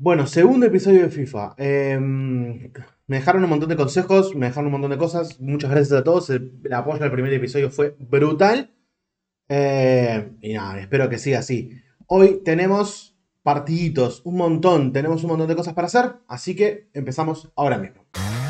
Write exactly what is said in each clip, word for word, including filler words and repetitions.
Bueno, segundo episodio de FIFA. Eh, me dejaron un montón de consejos, me dejaron un montón de cosas. Muchas gracias a todos. El, el apoyo al primer episodio fue brutal. Eh, y nada, espero que siga así. Hoy tenemos partiditos, un montón. Tenemos un montón de cosas para hacer. Así que empezamos ahora mismo.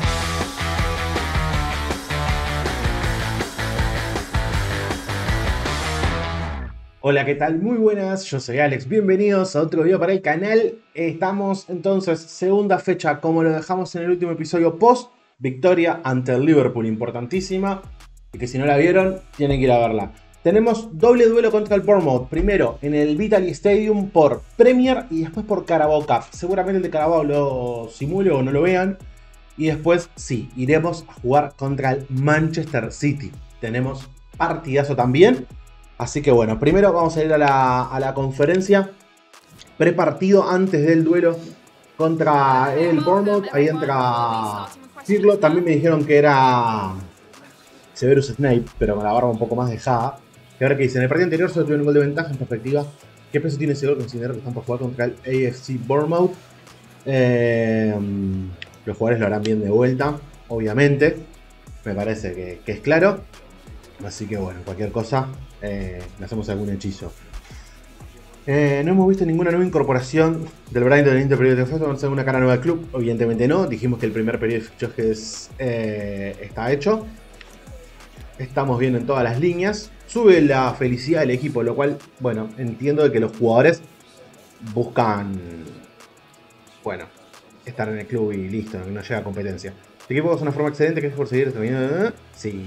Hola, ¿qué tal? Muy buenas, yo soy Alex, bienvenidos a otro video para el canal. Estamos entonces, segunda fecha, como lo dejamos en el último episodio post, victoria ante el Liverpool, importantísima, y que si no la vieron, tienen que ir a verla. Tenemos doble duelo contra el Bournemouth, primero en el Vitality Stadium por Premier y después por Carabao Cup. Seguramente el de Carabao lo simule o no lo vean. Y después, sí, iremos a jugar contra el Manchester City. Tenemos partidazo también. Así que bueno, primero vamos a ir a la, a la conferencia prepartido antes del duelo contra el Bournemouth. Ahí entra Pirlo. También me dijeron que era Severus Snape, pero con la barba un poco más dejada. Y ahora que dice, en el partido anterior solo tuvieron un gol de ventaja. En perspectiva, ¿qué peso tiene ese gol considerando que están por jugar contra el A F C Bournemouth? Eh, los jugadores lo harán bien de vuelta, obviamente. Me parece que, que es claro. Así que bueno, cualquier cosa, eh, le hacemos algún hechizo. Eh, no hemos visto ninguna nueva incorporación del Brighton en el interperiodo de fichajes. ¿Vamos a hacer una cara nueva del club? Evidentemente no. Dijimos que el primer periodo de fichajes eh, está hecho. Estamos bien en todas las líneas. Sube la felicidad del equipo, lo cual, bueno, entiendo de que los jugadores buscan, bueno, estar en el club y listo, que no llega a competencia. El equipo es una forma excelente que es por seguir terminando. Sí,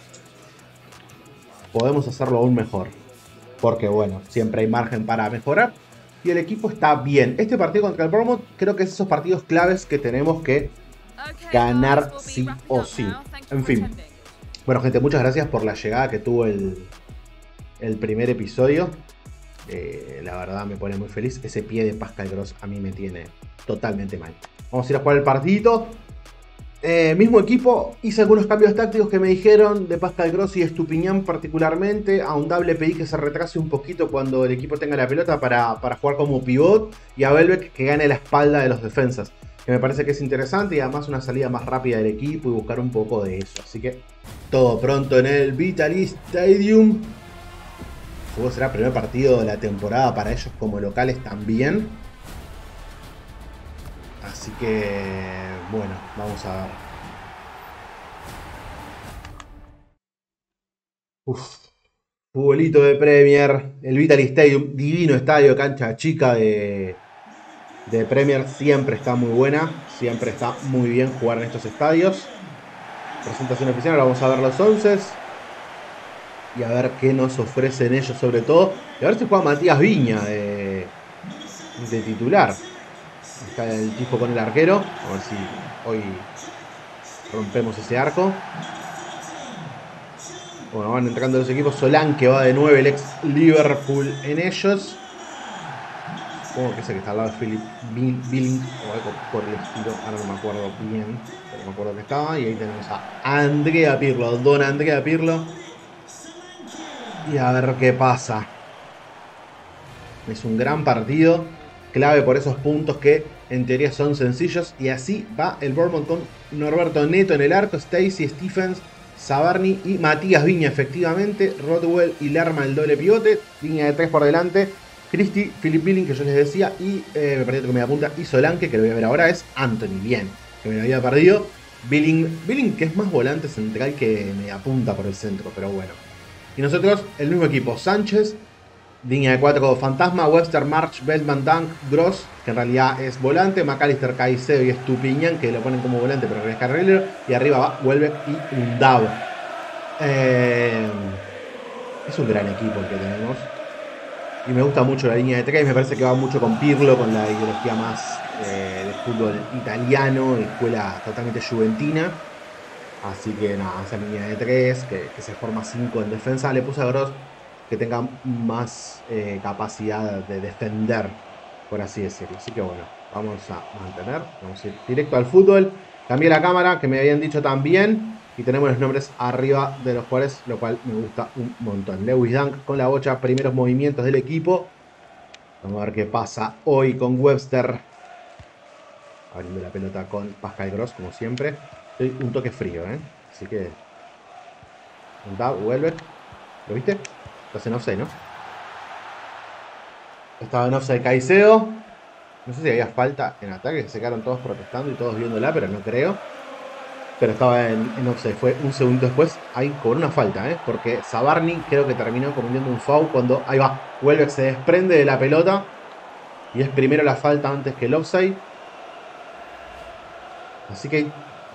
podemos hacerlo aún mejor. Porque bueno, siempre hay margen para mejorar. Y el equipo está bien. Este partido contra el Bournemouth creo que es esos partidos claves que tenemos que ganar sí o sí. En fin. Bueno gente, muchas gracias por la llegada que tuvo el, el primer episodio. Eh, la verdad me pone muy feliz. Ese pie de Pascal Gross a mí me tiene totalmente mal. Vamos a ir a jugar el partidito. Eh, mismo equipo, hice algunos cambios tácticos que me dijeron de Pascal Gross y Estupiñán particularmente. A Undab le pedí que se retrase un poquito cuando el equipo tenga la pelota para, para jugar como pivot. Y a Welbeck que gane la espalda de los defensas, que me parece que es interesante y además una salida más rápida del equipo y buscar un poco de eso. Así que todo pronto en el Vitality Stadium. Seguro será el primer partido de la temporada para ellos como locales también. Así que, bueno, vamos a ver. Uf, futbolito de Premier, el Vitality Stadium, divino estadio, cancha chica de, de Premier, siempre está muy buena, siempre está muy bien jugar en estos estadios. Presentación oficial, ahora vamos a ver los once y a ver qué nos ofrecen ellos sobre todo. Y a ver si juega Matías Viña de, de titular. Está el tipo con el arquero. A ver si hoy rompemos ese arco. Bueno, van entrando los equipos. Solán que va de nueve, el ex Liverpool en ellos. Supongo que ese que está al lado de Philip Billing o algo por el estilo. Ahora no me acuerdo bien, pero me acuerdo que estaba. Y ahí tenemos a Andrea Pirlo, Don Andrea Pirlo. Y a ver qué pasa. Es un gran partido. Clave por esos puntos que en teoría son sencillos. Y así va el Bournemouth con Norberto Neto en el arco, Stacey, Stephens, Savarni y Matías Viña efectivamente. Rodwell y Lerma el doble pivote. Línea de tres por delante. Christie, Philip Billing que yo les decía. Y eh, me parece que me apunta. Y Solanke que lo voy a ver ahora es Anthony. Bien, que me lo había perdido. Billing, Billing que es más volante central que me apunta por el centro. Pero bueno. Y nosotros el mismo equipo. Sánchez. Línea de cuatro Fantasma, Webster, March, Beltman, Dunk, Gross, que en realidad es volante, McAllister, Caicedo y Estupiñán, que lo ponen como volante pero que es carrilero, y arriba va Welbeck y Undab. Eh, es un gran equipo el que tenemos. Y me gusta mucho la línea de tres, me parece que va mucho con Pirlo, con la ideología más eh, de fútbol italiano, escuela totalmente juventina. Así que nada, esa línea de tres, que, que se forma cinco en defensa, le puse a Gross que tenga más eh, capacidad de defender, por así decirlo. Así que bueno, vamos a mantener, vamos a ir directo al fútbol. Cambié la cámara, que me habían dicho también, y tenemos los nombres arriba de los jugadores, lo cual me gusta un montón. Lewis Dunk con la bocha, primeros movimientos del equipo. Vamos a ver qué pasa hoy con Webster. abriendo la pelota con Pascal Gross, como siempre. Estoy un toque frío, ¿eh? Así que... Un dab, vuelve. ¿Lo viste? Estás en offside, ¿no? Estaba en offside Caicedo. No sé si había falta en ataque. Se quedaron todos protestando y todos viéndola, pero no creo. Pero estaba en, en offside. Fue un segundo después. Ahí con una falta, ¿eh? Porque Zabarni creo que terminó cometiendo un foul cuando... Ahí va. Vuelve, se desprende de la pelota. Y es primero la falta antes que el offside. Así que...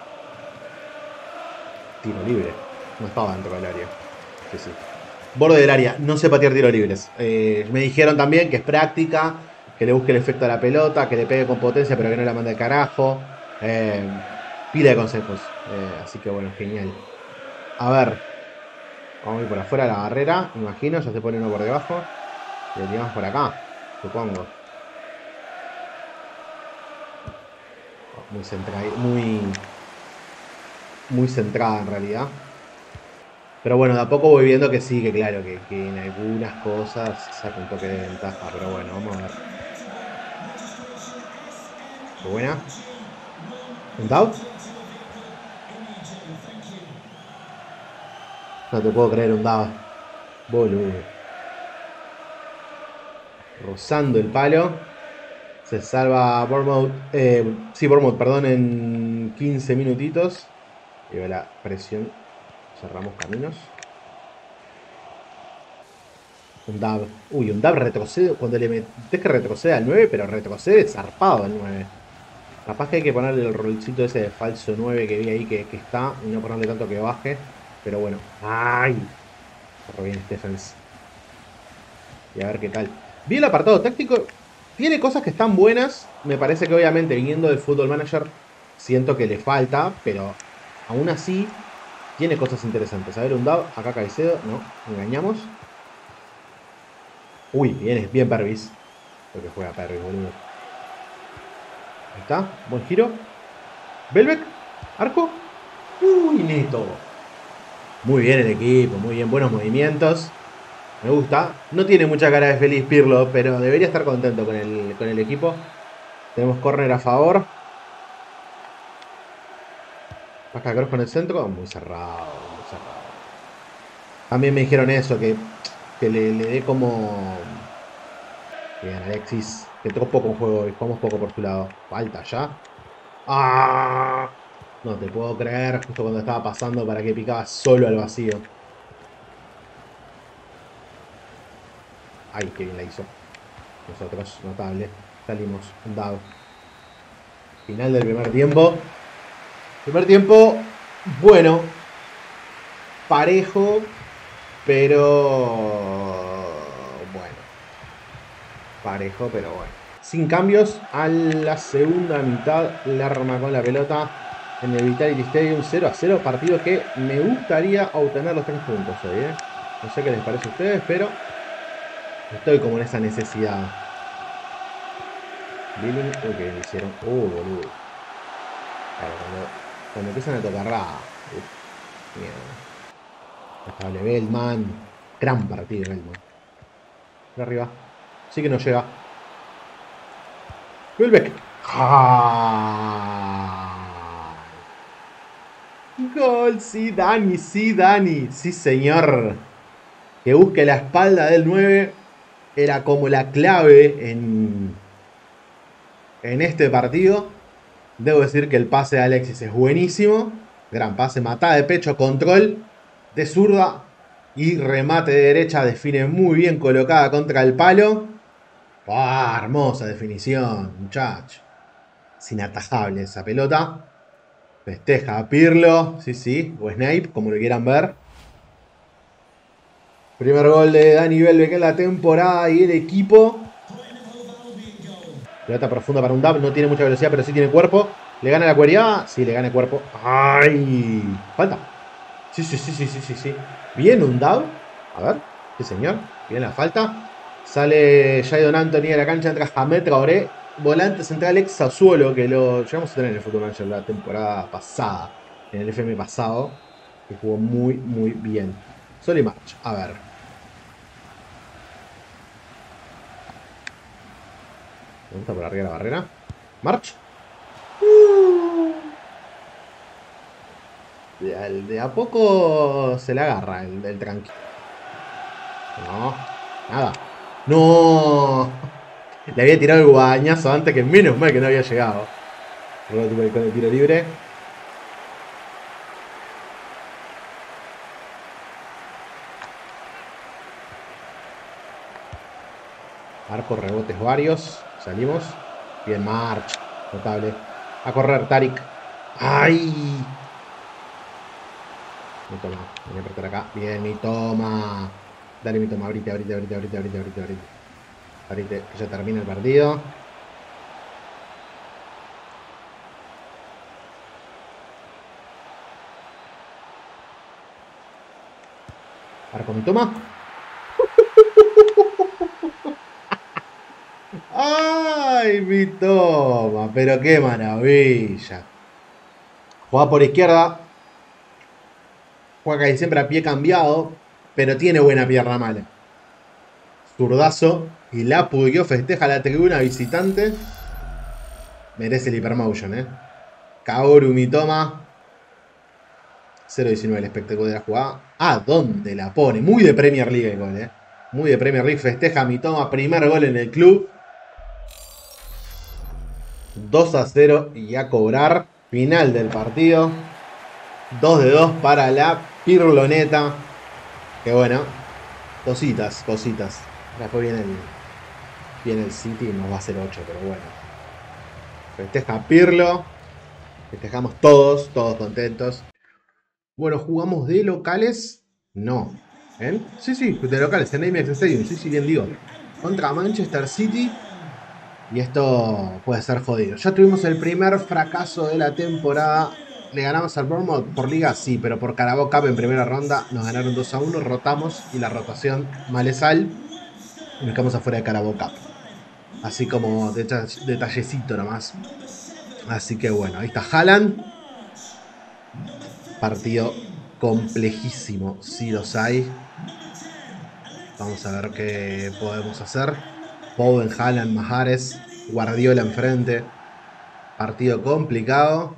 Tiro libre. No estaba dentro del área. Sí, sí. Borde del área. No sé patear tiros libres. Eh, me dijeron también que es práctica. Que le busque el efecto a la pelota. Que le pegue con potencia pero que no la mande al carajo. Eh, pila de consejos. Eh, así que bueno, genial. A ver. Vamos a ir por afuera de la barrera. Me imagino. Ya se pone uno por debajo. Y lo tiramos por acá. Supongo. Muy centrada. Muy... Muy centrada en realidad. Pero bueno, de a poco voy viendo que sí, que claro, que, que en algunas cosas saca un toque de ventaja. Pero bueno, vamos a ver. Qué buena. ¿Un down? No te puedo creer, un down. Boludo. Rozando el palo. Se salva Bournemouth. Eh, sí, Bournemouth, perdón, en quince minutitos. Y va la presión. Cerramos caminos. Un dab. Uy, un dab retrocede. Cuando le metes que retrocede al nueve, pero retrocede zarpado al nueve. Capaz que hay que ponerle el rolcito ese de falso nueve que vi ahí que, que está. Y no ponerle tanto que baje. Pero bueno. ¡Ay! Corre bien Stephens. Y a ver qué tal. Vi el apartado táctico. Tiene cosas que están buenas. Me parece que obviamente viniendo del Football Manager siento que le falta. Pero aún así tiene cosas interesantes. A ver, un dab. Acá Caicedo. No, engañamos. Uy, bien, bien Pervis. Porque juega Pervis, boludo. Ahí está. Buen giro. Belbeck. Arco. Uy, neto. Muy bien el equipo. Muy bien. Buenos movimientos. Me gusta. No tiene mucha cara de feliz Pirlo, pero debería estar contento con el, con el equipo. Tenemos córner a favor. Pascal Gross con el centro. Muy cerrado. Muy cerrado. También me dijeron eso, que, que le, le dé como... Bien, Alexis. Que tocó poco en juego y jugamos poco por su lado. Falta ya. ¡Ah! No te puedo creer. Justo cuando estaba pasando para que picaba solo al vacío. Ay, qué bien la hizo. Nosotros, notable. Salimos. Un dado. Final del primer tiempo. Primer tiempo, bueno. Parejo. Pero... Bueno. Parejo, pero bueno. Sin cambios. A la segunda mitad. Lerma con la pelota. En el Vitality Stadium. cero a cero. Partido que me gustaría obtener los tres puntos hoy, ¿eh? No sé qué les parece a ustedes, pero... Estoy como en esa necesidad. Billing. Uy, que le hicieron. Uh, boludo. Claro, cuando, cuando empiezan a tocar ra. Uf, mierda. Estable Bellman. Gran partido Bellman. De arriba. Sí que no llega. Welbeck. ¡Ah! Gol. Sí, Dani. Sí, Dani. Sí, señor. Que busque la espalda del nueve. Era como la clave en, en este partido. Debo decir que el pase de Alexis es buenísimo. Gran pase, matada de pecho, control de zurda y remate de derecha. Define muy bien colocada contra el palo. ¡Ah! Hermosa definición, muchacho. Es inatajable esa pelota. Festeja a Pirlo. Sí, sí. O Snape, como lo quieran ver. Primer gol de Dani Welbeck en la temporada y el equipo. Pelota profunda para un dab. No tiene mucha velocidad, pero sí tiene cuerpo. ¿Le gana la cuería? Sí, le gana el cuerpo. ¡Ay! Falta. Sí, sí, sí, sí, sí, sí, sí. Bien un dab. A ver. Sí, señor. Bien la falta. Sale Jadon Anthony de la cancha. Entra Hamed Traoré. Volante central ex Sassuolo. Que lo llegamos a tener en el Football Manager la temporada pasada. En el F M pasado. Que jugó muy, muy bien. Solly March. A ver. Me gusta por arriba la barrera. March. De, de a poco se le agarra el del tranqui. No, nada. No. Le había tirado el guadañazo antes, que menos mal que no había llegado. Luego con el tiro libre. Arco, rebotes varios. Salimos. Bien, March. Notable. A correr, Tarik. ¡Ay! Mi toma. Voy a apretar acá. Bien, mi toma. Dale, mi toma. Abrite, abrite, abrite, abrite, abrite, abrite, abrite. Abrite, que ya termina el partido. Arco, mi toma. ¡Ay, mi toma! Pero qué maravilla. Juega por izquierda. Juega casi siempre a pie cambiado. Pero tiene buena pierna mala. Zurdazo. Y la Puyo festeja la tribuna visitante. Merece el hipermotion, eh. Kaoru Mitoma. cero diecinueve el espectáculo de la jugada. ¿A dónde la pone? Muy de Premier League el gol, eh. Muy de Premier League. Festeja Mitoma. Primer gol en el club. dos a cero y a cobrar. Final del partido. dos de dos para la Pirloneta. Que bueno. Cositas, cositas. Después viene el, viene el City y nos va a hacer ocho, pero bueno. Festeja Pirlo. Festejamos todos, todos contentos. Bueno, ¿jugamos de locales? No. ¿En? Sí, sí, de locales, en Amex Stadium. Sí, sí, bien digo. Contra Manchester City. Y esto puede ser jodido. Ya tuvimos el primer fracaso de la temporada. ¿Le ganamos al Bournemouth por liga? Sí, pero por Carabao Cup en primera ronda nos ganaron dos a uno, rotamos y la rotación malesal y nos quedamos afuera de Carabao Cup. Así como detallecito nomás. Así que bueno, ahí está Haaland. Partido complejísimo, si los hay. Vamos a ver qué podemos hacer. Bowen, Haaland, Mahrez, Guardiola enfrente. Partido complicado.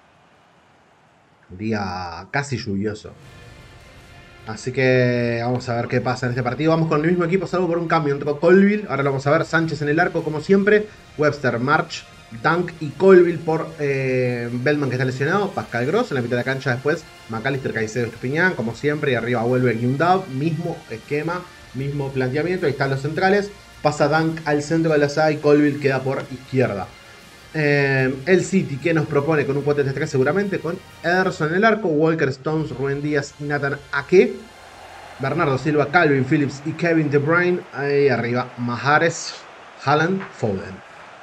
Día casi lluvioso. Así que vamos a ver qué pasa en este partido. Vamos con el mismo equipo, salvo por un cambio. Entró Colville, ahora lo vamos a ver. Sánchez en el arco, como siempre. Webster, March, Dunk y Colville por eh, Bellman, que está lesionado. Pascal Gross en la mitad de la cancha después. McAllister, Caicedo, Estupiñán, como siempre. Y arriba vuelve Gyundab. Mismo esquema, mismo planteamiento. Ahí están los centrales. Pasa Dunk al centro de la saga y Colville queda por izquierda. Eh, el City, que nos propone con un cuatro tres tres seguramente, con Ederson en el arco, Walker, Stones, Rubén Díaz y Nathan Ake, Bernardo Silva, Calvin Phillips y Kevin De Bruyne. Ahí arriba Mahrez, Haaland, Foden.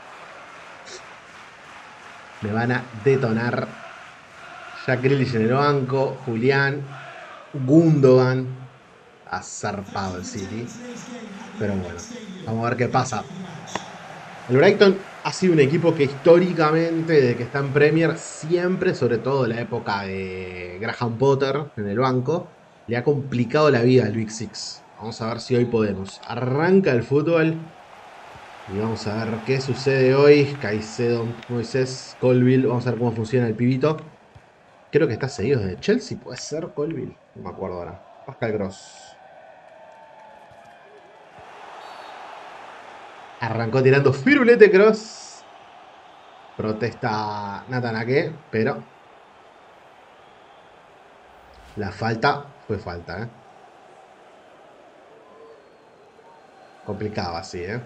Me van a detonar. Jack Grealish en el banco, Julián, Gundogan. Ha zarpado el City. Pero bueno, vamos a ver qué pasa. El Brighton ha sido un equipo que históricamente, desde que está en Premier, siempre, sobre todo en la época de Graham Potter en el banco, le ha complicado la vida al Big Six. Vamos a ver si hoy podemos. Arranca el fútbol y vamos a ver qué sucede hoy. Caicedo, Moisés, Colville. Vamos a ver cómo funciona el pibito. Creo que está seguido desde Chelsea. Puede ser Colville. No me acuerdo ahora. Pascal Gross. Arrancó tirando firulete Cross. Protesta Nathan Ake, pero la falta fue falta, ¿eh? Complicado así, ¿eh?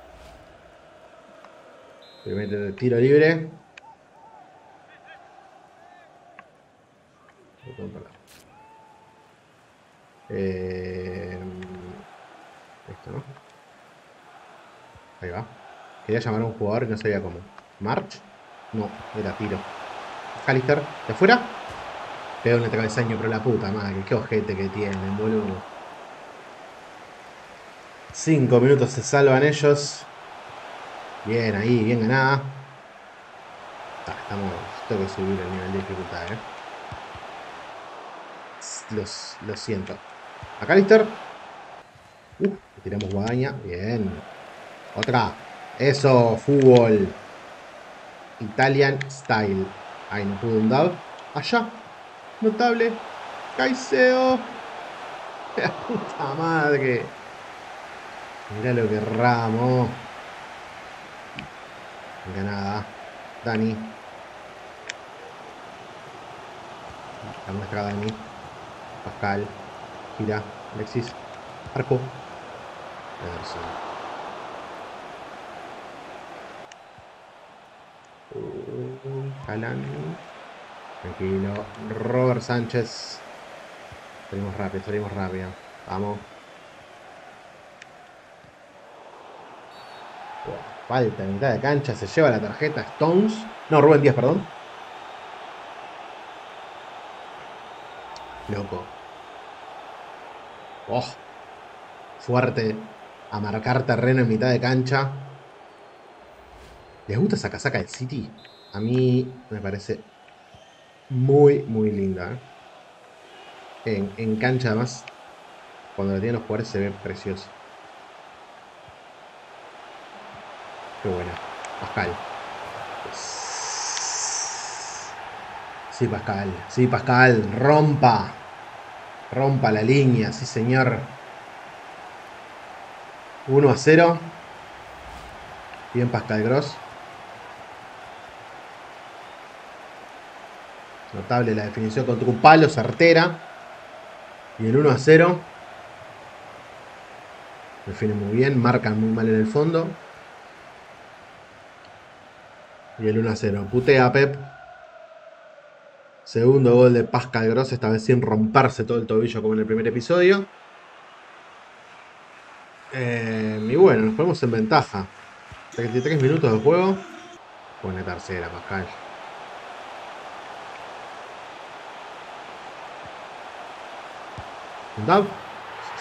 Primer tiro libre. Eh, esto, ¿no? Ahí va. Quería llamar a un jugador y no sabía cómo. ¿March? No, era tiro. Callister, ¿de afuera? Pega un travesaño, pero la puta madre. Qué ojete que tienen, boludo. Cinco minutos se salvan ellos. Bien ahí, bien ganada. Ah, estamos, tengo que subir el nivel de dificultad, eh. Los, lo siento. A Callister. Uh, tiramos guadaña. Bien. Otra. Eso, fútbol. Italian style. Ahí no pudo un dab. Allá. Notable. Caicedo. La puta madre. Mirá lo que Ramos. Mira nada. Dani. La muestra Dani. Pascal. Gira. Alexis. Arco. Ederson. Uh, Alan. Tranquilo. Robert Sánchez. Salimos rápido, salimos rápido. Vamos. Falta en mitad de cancha. Se lleva la tarjeta Stones. No, Rubén Díaz, perdón. Loco. Oh. Fuerte. A marcar terreno en mitad de cancha. ¿Les gusta esa casaca del City? A mí me parece muy, muy linda. ¿eh? En, en cancha además, cuando la tienen los jugadores se ve precioso. Qué buena. Pascal. Sí, Pascal. Sí, Pascal. Rompa. Rompa la línea. Sí, señor. uno a cero. Bien, Pascal Gross. Notable la definición contra un palo, certera. Y el uno a cero. Define muy bien. Marcan muy mal en el fondo. Y el uno a cero. Putea a Pep. Segundo gol de Pascal Gross. Esta vez sin romperse todo el tobillo como en el primer episodio. Eh, y bueno, nos ponemos en ventaja. treinta y tres minutos de juego. Pone tercera, Pascal. ¿Un dab? Sí,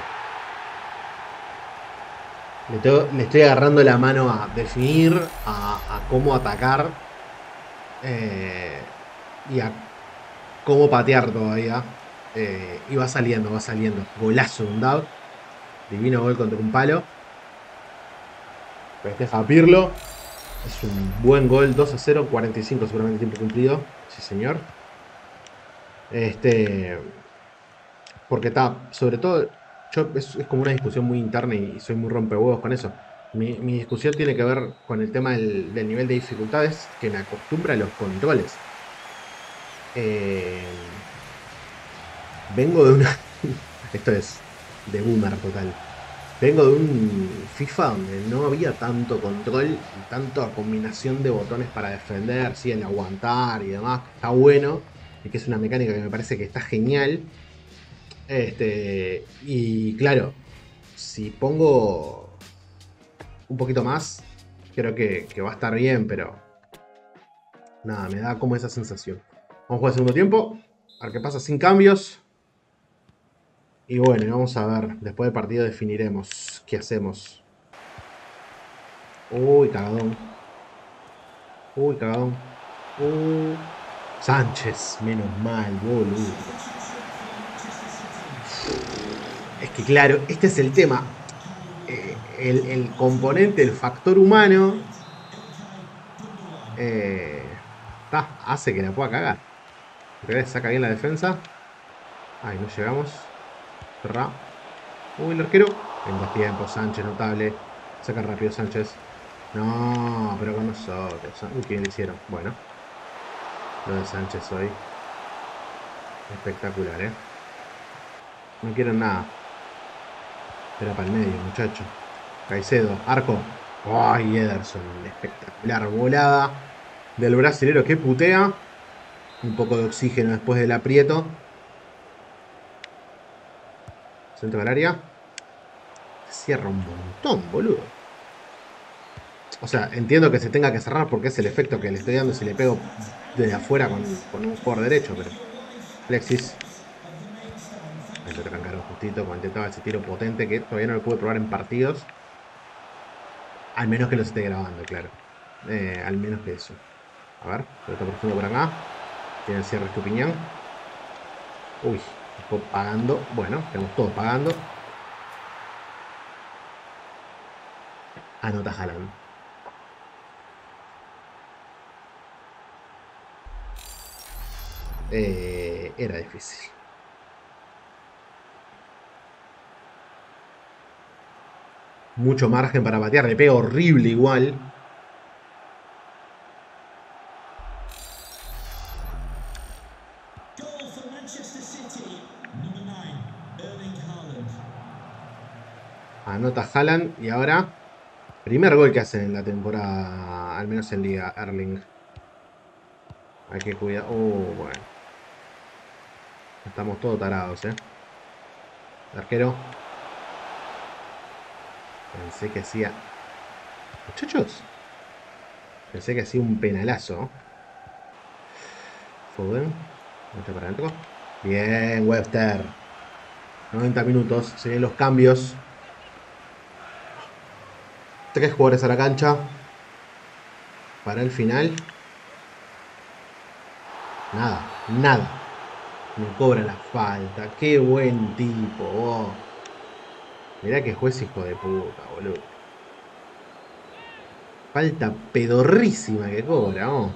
señor. Le, tengo, le estoy agarrando la mano a definir, a, a cómo atacar eh, y a cómo patear todavía. Eh, y va saliendo, va saliendo. Golazo, un dab. Divino gol contra un palo. Festeja a Pirlo. Es un buen gol, dos a cero, cuarenta y cinco seguramente tiempo cumplido. Sí, señor. Este. Porque está, sobre todo, yo, es, es como una discusión muy interna y soy muy rompehuevos con eso. Mi, mi discusión tiene que ver con el tema del, del nivel de dificultades que me acostumbra a los controles. Eh, vengo de una. Esto es de boomer total. Vengo de un FIFA donde no había tanto control y tanta combinación de botones para defender, sí, el aguantar y demás. Está bueno y que es una mecánica que me parece que está genial. Este, y claro, si pongo un poquito más, creo que, que va a estar bien, pero nada, me da como esa sensación. Vamos a jugar el segundo tiempo, a ver qué pasa sin cambios. Y bueno, vamos a ver, después del partido definiremos qué hacemos. Uy, cagadón. Uy, cagadón. Uy. Sánchez, menos mal, boludo. Es que claro, este es el tema. Eh, el, el componente, el factor humano, eh, ta, hace que la pueda cagar. ¿Ves? Saca bien la defensa. Ahí no llegamos. Cerrá. Uy, el arquero. En dos tiempos, Sánchez, notable. Saca rápido Sánchez. No, pero con nosotros. Uy, ¿qué le hicieron? Bueno. Lo de Sánchez hoy. Espectacular, ¿eh? No quieren nada. Era para el medio, muchacho. Caicedo, arco. Ay, Ederson. Espectacular volada del brasilero que putea. Un poco de oxígeno después del aprieto. Centro del área. Cierra un montón, boludo. O sea, entiendo que se tenga que cerrar porque es el efecto que le estoy dando si le pego desde afuera con, con un jugador derecho, pero. Alexis. Ahí lo trancaron justito cuando intentaba ese tiro potente que todavía no lo pude probar en partidos. Al menos que lo esté grabando, claro. Eh, al menos que eso. A ver, pelota profundo por acá. Tiene el cierre Estupiñán. Uy, estoy pagando. Bueno, estamos todos pagando. Anota Haaland. eh, era difícil. Mucho margen para patear, le pega horrible igual. Anota Haaland y ahora primer gol que hacen en la temporada, al menos en Liga, Erling. Hay que cuidar. Oh, bueno. Estamos todos tarados, eh. El arquero. Pensé que hacía. Muchachos. Pensé que hacía un penalazo. Foden. Este para adentro. Bien, Webster. noventa minutos. Se ven los cambios. Tres jugadores a la cancha. Para el final. Nada, nada. Me cobra la falta. Qué buen tipo. Oh. Mirá que juez hijo de puta, boludo. Falta pedorrísima que cobra, oh.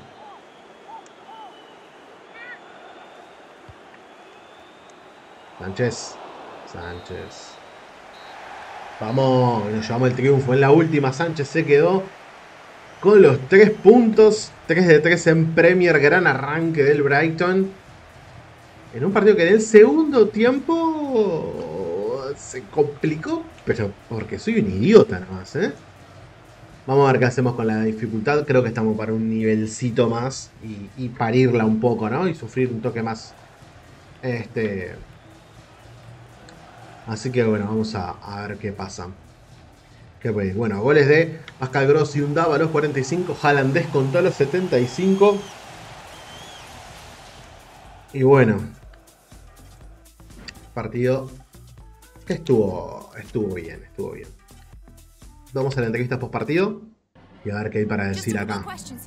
Sánchez. Sánchez. Vamos, nos llevamos el triunfo. En la última Sánchez se quedó con los tres puntos. tres de tres en Premier. Gran arranque del Brighton. En un partido que en el segundo tiempo se complicó. Pero porque soy un idiota nomás, ¿eh? Vamos a ver qué hacemos con la dificultad. Creo que estamos para un nivelcito más. Y, y parirla un poco, ¿no? Y sufrir un toque más. Este... Así que bueno, vamos a, a ver qué pasa. ¿Qué veis? Bueno, goles de Pascal Gross y Undava a los cuarenta y cinco. Haaland descontó a los setenta y cinco. Y bueno, partido que estuvo, estuvo bien, estuvo bien. Vamos a la entrevista post partido y a ver qué hay para decir acá.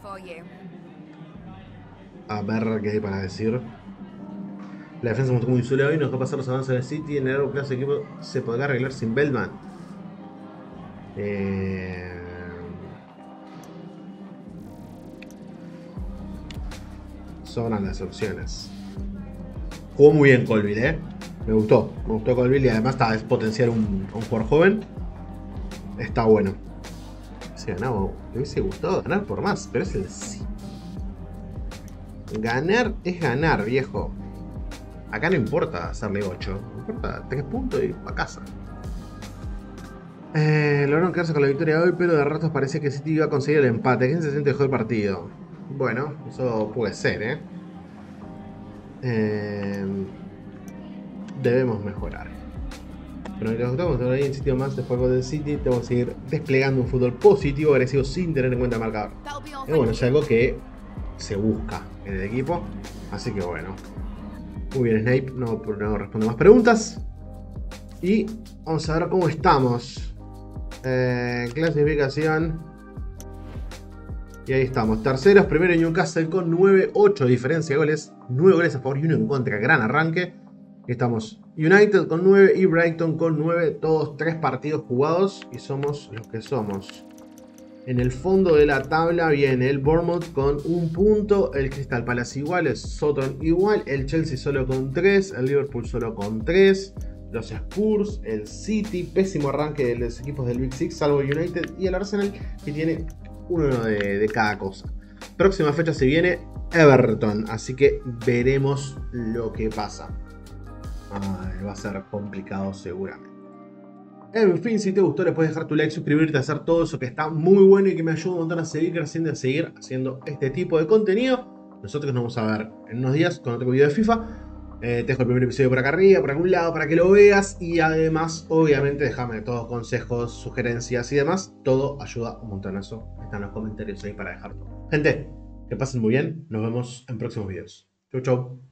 A ver qué hay para decir. La defensa mostró muy sólida hoy, nos va a pasar los avances del City. En el largo plazo el equipo se podrá arreglar sin Bellman. Eh... Sobran las opciones. Jugó muy bien Colville, ¿eh? Me gustó, me gustó Colville y además está, es potenciar un, un jugador joven. Está bueno. Se ganaba, me hubiese gustado ganar por más, pero es el sí. Ganar es ganar, viejo. Acá no importa hacerle ocho, no importa tres puntos y a casa. Eh, lograron quedarse con la victoria hoy, pero de ratos parecía que City iba a conseguir el empate. ¿Quién se siente mejor el partido? Bueno, eso puede ser, ¿eh? eh debemos mejorar. Pero mientras estamos ahí en sitio más de juego del City, tenemos que seguir desplegando un fútbol positivo, agresivo, sin tener en cuenta el marcador. Y bueno, es algo que se busca en el equipo. Así que bueno. Muy bien, Snape, no, no responde más preguntas. Y vamos a ver cómo estamos. Eh, clasificación. Y ahí estamos. Terceros, primero Newcastle con nueve ocho diferencia de goles. nueve goles a favor y uno en contra. Gran arranque. Estamos United con nueve y Brighton con nueve. Todos tres partidos jugados. Y somos los que somos. En el fondo de la tabla viene el Bournemouth con un punto, el Crystal Palace igual, el Southampton igual, el Chelsea solo con tres, el Liverpool solo con tres, los Spurs, el City, pésimo arranque de los equipos del Big Six, salvo el United y el Arsenal, que tiene uno de, de cada cosa. Próxima fecha se viene Everton, así que veremos lo que pasa. Ay, va a ser complicado seguramente. En fin, si te gustó, le puedes dejar tu like, suscribirte, hacer todo eso que está muy bueno y que me ayuda un montón a seguir creciendo y a seguir haciendo este tipo de contenido. Nosotros nos vamos a ver en unos días con otro video de FIFA. Eh, te dejo el primer episodio por acá arriba, por algún lado, para que lo veas. Y además, obviamente, déjame todos consejos, sugerencias y demás. Todo ayuda un montón a eso. Están los comentarios ahí para dejar todo. Gente, que pasen muy bien. Nos vemos en próximos videos. Chau, chau.